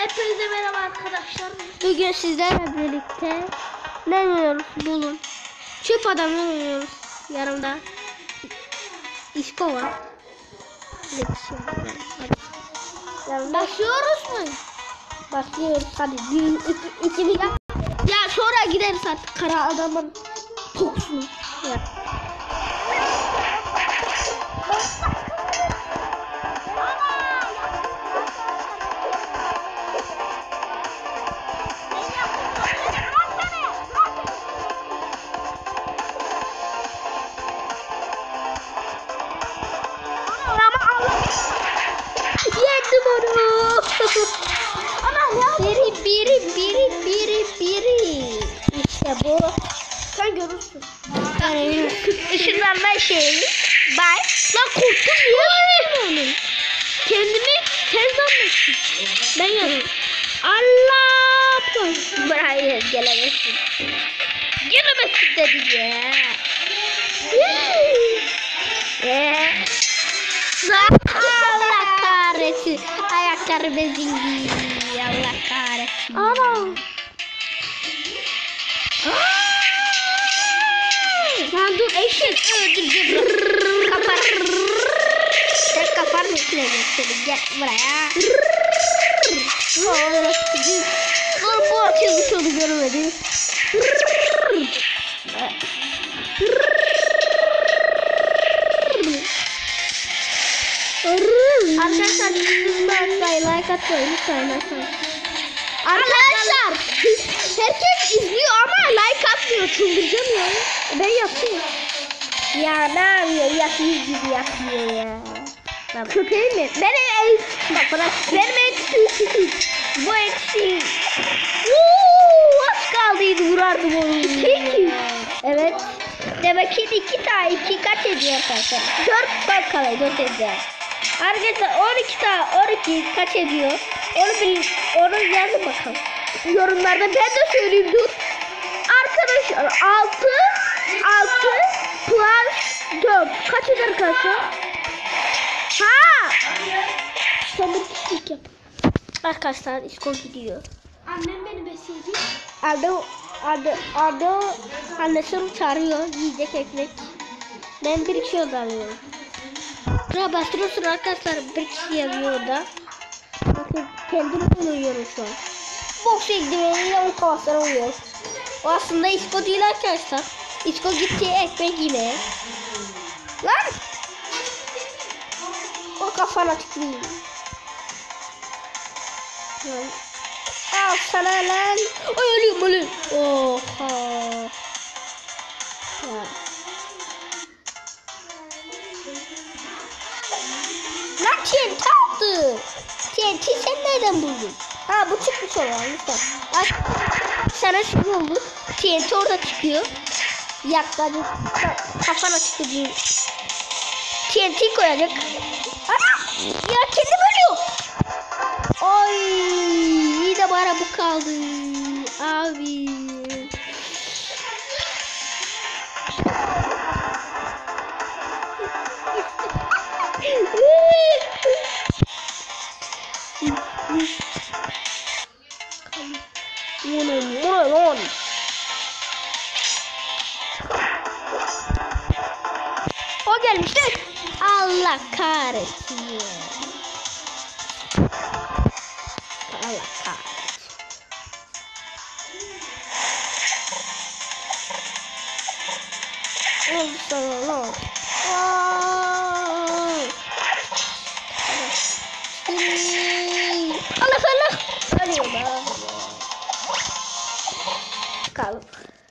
Hepinize merhaba arkadaşlar. Bugün sizlerle birlikte ne oynuyoruz? Bulun. Çöp adamı oynuyoruz. Yanımda İspo var. Başlıyoruz mu? Başlıyoruz. Hadi bir, iki bir. Ya sonra gideriz artık kara adamın kokusunu. Ya. Yendim onu. Ana ya. Biri. İşte bu. Sen görürsün. Yani ışınlanma şeyi. Bay. Lan korktum ya onu. Kendimi sen zannettim. Ben yanım. Allah. Buraya gelemezsin. Gelemezsin dedi ya. Allah kahretsin. Ayakları bezindi. Allah kahretsin. Ana. Lan dur eşek öldüreceğim. Sen kafanı üstüne geçelim. Gel buraya. Dur bu açılmış onu görmedim. Arkadaşlar lütfen like atmayın lütfen. Arkadaşlar herkes izliyor ama like atmıyor, çıldıracağım ya. Ben yapıyorum. Ya ne yapıyor? Yapıyor gibi yapıyor ya. Köpeğim mi? Benim bak bırak. Benim eksiğim. Bu eksiğim. Az kaldıydı vurardım onu. 2. Evet. Demek ki 2 kaç ediyor arkadaşlar? 4 bak kalay 4 ediyor. Arkadaşlar 12 kaç ediyor? Onu yazın bakalım. Yorumlarda ben de söyleyeyim dur. Arkadaşlar 6 plus 4 kaç eder arkadaşlar? Ha! Sen bir pislik yap. Arkadaşlar İsko gidiyor. Annem beni besledi. Arda annesini çağırıyor yiyecek ekmek. Ben bir kişi alıyorum. Buraya bastırıyorsun arkadaşlar bir kişi yazıyor orada. Bakın kendimi uyuyorum şu an. Boks eldiveniyle o kafasına uyuyor. O aslında İsko değil arkadaşlar. İsko gitti ekmek yine. Lan! O kafana tükürüyor. Al sana lan. Ölüyorum. Oha. Ya. Lan TNT attı. TNT sen nereden buldun? Ha bu çıkmış olan lütfen. Bak sana şey oldu. TNT orada çıkıyor. Yaklaşık kafana çıkıyor. TNT koyacak. Ana! Ya kendim ölüyor. Ay iyi de bana bu kaldı. Abi. Lan. O gelmiştir. Allah kahretsin. Allah kahretsin. Oldu sana lan. Allah. Ölüyorum ben. Çıkalım.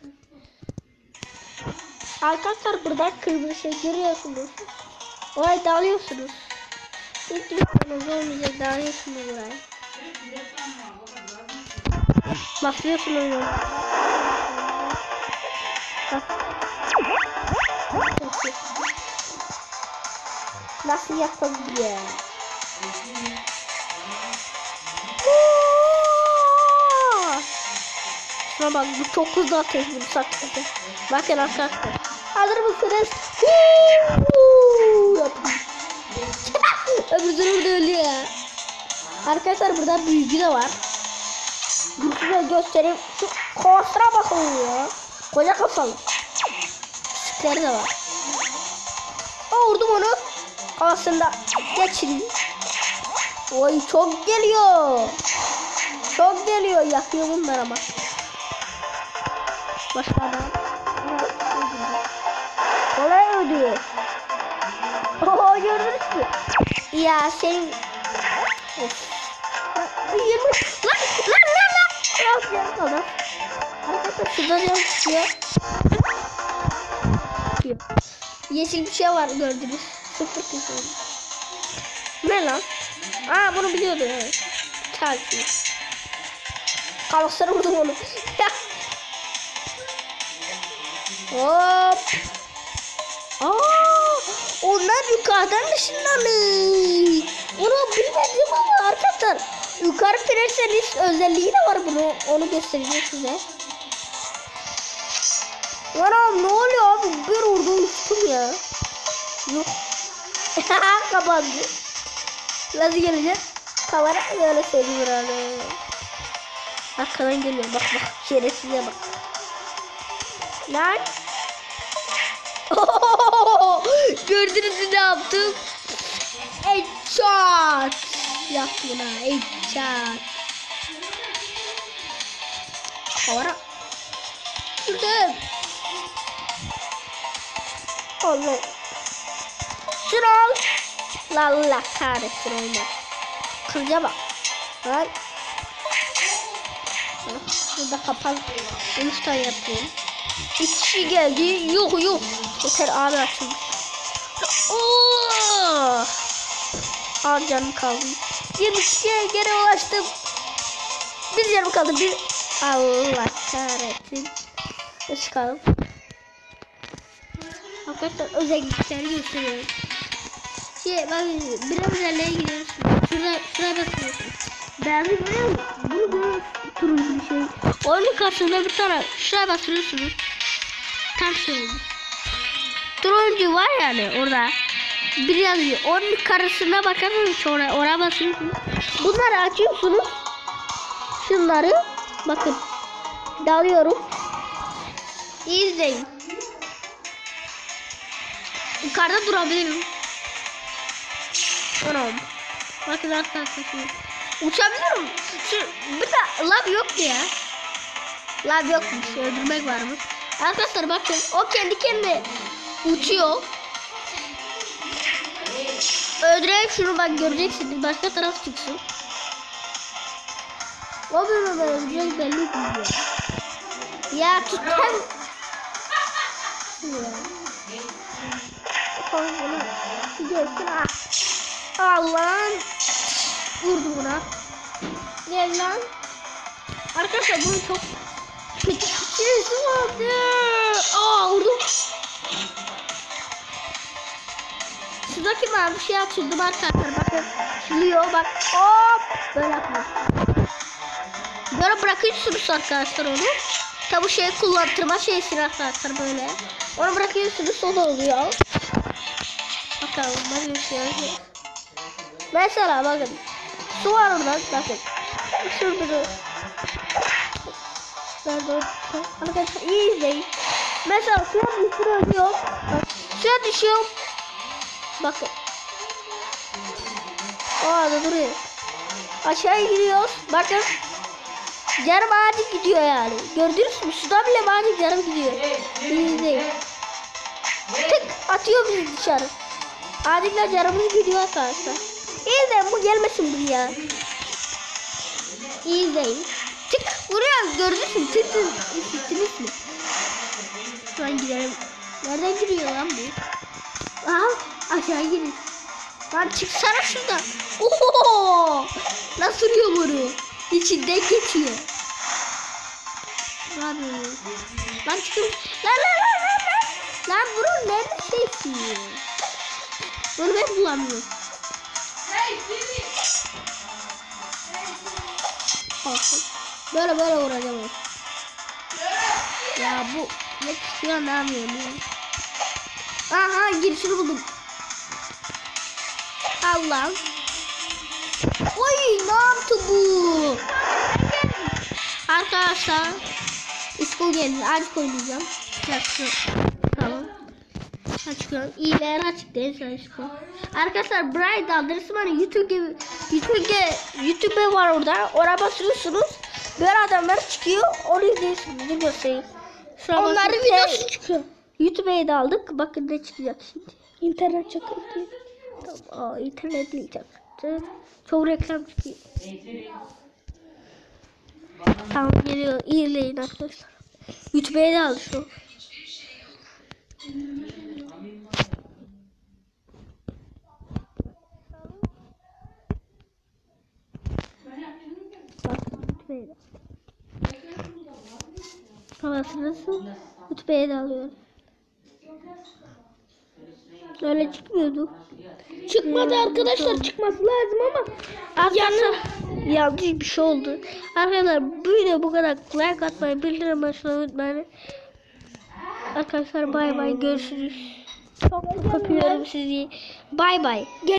Arkadaşlar burada kırmızı şey görüyorsunuz. Oraya dalıyorsunuz. Hiçbir sorunuz olmayacak, dalıyorsunuz buraya. Basıyorsunuz onu. Bak. Nasıl yapabiliyor? Şuna bak bu çok hızlı atıyor bunu saklıca. Bakın arkadaşlar. Hazır mısınız? Öbür türlü ölüyor ya. Arkadaşlar burada büyücü de var. Bir size göstereyim. Şu kafasına bakın ya. Koca kafalı. Küçükleri de var. Vurdum onu. Kafasında geçireyim. Oy çok geliyor. Çok geliyor. Yakıyor bunlar ama. Başka adam. Kolay öldü. Oho gördünüz mü? Ya senin... Of. Lan. Biraz yarım kaldı. Arkadaşlar şurada can çıkıyor. Yeşil bir şey var gördünüz. 0 kişi. Ne lan? Aa bunu biliyordum. Evet. Çalki. Kafasına vurdum onu. Hop. Onlar yukarıdan ışınlanır. Bunu bilmedim ama arkadaşlar. Yukarı prenseliz özelliği de var bunu. Onu göstereceğim size. Anam ne oluyor abi? Bir orada uçtum ya. Yok. Kapandı. Nasıl gelecek? Kamera böyle söyleyeyim herhalde. Arkadan geliyor. Bak şerefsize bak. Lan. Gördünüz mü ne yaptım? Headshot. Yap buna headshot. Kamera. Şurada. Allah. Şunu al. Allah kahretsin olmaz. Kırca bak. Bak. Burada kapalı. 13 tane yapıyorum. 2 kişi geldi. Yok. Yeter abi açılmış. Oh. Al canım kaldı. 20 kişiye geri ulaştım. Bir canım kaldı. Bir. Allah kahretsin. Çıkalım. Arkadaşlar özellikleri gösteriyorum. Biraz ilerleye gidiyoruz. Şuraya bakıyorsunuz. Ben biliyorum. Burada turuncu bir şey. Onun karşısında bir tane şuraya basıyorsunuz. Tam şey oldu. Turuncu var yani orada. Bir yazıyor. Onun karşısına bakarsanız oraya basıyorsunuz. Bunları açıyorsunuz. Şunları bakın. Dalıyorum. İzleyin. Yukarıda durabilirim. Anam. Bakın arkadaşlar. Uçabiliyorum. Bir de lav yoktu ya. Lav yokmuş. Öldürmek varmış. Arkadaşlar bakın. O kendi kendine uçuyor. Öldüreyim şunu bak göreceksiniz. Başka taraf çıksın. O böyle öldürecek belli değil. Ya tutam. Allah'ım. Vurdum buna. Gel lan. Arkadaşlar bunu çok kötü süresi vardı. Vurdum. Şuradaki mavi şey açıldım arkadaşlar. Bakın. Şuluyor bak. Hop. Böyle yapıyor. Böyle bırakıyorsunuz arkadaşlar onu. Tabi şey kullandırma şeysini arkadaşlar böyle. Onu bırakıyorsunuz o da oluyor. Bakalım bakın şey. Mesela bakın. Su var orada bakın. Şurada. Arkadaşlar iyi izleyin. Mesela suya düşüyor. Suya düşüyor. Bakın. Orada duruyor. Aşağı gidiyoruz. Bakın. Canım acil gidiyor yani. Gördünüz mü? Suda bile acil canım gidiyor. İyi izleyin. Tık atıyor bizi dışarı. Acil'le canımız gidiyor arkadaşlar. İyi izleyin bu gelmesin buraya. İyi izleyin. Tık vuruyor gördünüz mü? Tık işittiniz mi? Şu an gidelim. Nereden giriyor lan bu? Aha aşağı girin. Lan çıksana şuradan. Oho! Nasıl vuruyor bunu? İçinden geçiyor. Lan çıkın. Lan bunu nerede seçiyor? Bunu ben bulamıyorum. Böyle vuracağım. Ya bu ne çıkıyor ne yapıyorum ya? Aha girişini buldum. Allah. Oy no. Arkadaşlar İsko geldi. Artık oynayacağım. Tamam. Açıklıyorum. İyiler açık değil sen İsko. Arkadaşlar Bright adresi var. YouTube'e var orada. Oraya basıyorsunuz. Böyle adamlar çıkıyor. Onu izliyorsunuz. Göstereyim. Onların videosu çıkıyor. YouTube'ya da aldık. Bakın ne çıkacak şimdi. İnternet çakıldı. Tamam. İnternet değil çıktı. Çok reklam çıkıyor. Tamam geliyor. İyileyin arkadaşlar. YouTube'ya da aldık şu. Havası nasıl? Ütbeye de alıyorum. Öyle çıkmıyordu. Çıkmadı arkadaşlar, çıkması lazım ama Yanlış bir şey oldu. Arkadaşlar bu video bu kadar. Like atmayı, bildirim açmayı unutmayın. Arkadaşlar bay bay, görüşürüz. Çok öpüyorum sizi. Bay bay.